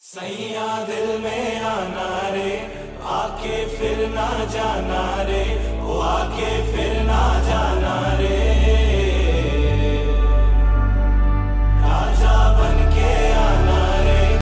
सैया दिल में आना रे, आके फिर ना जाना रे, वो आके फिर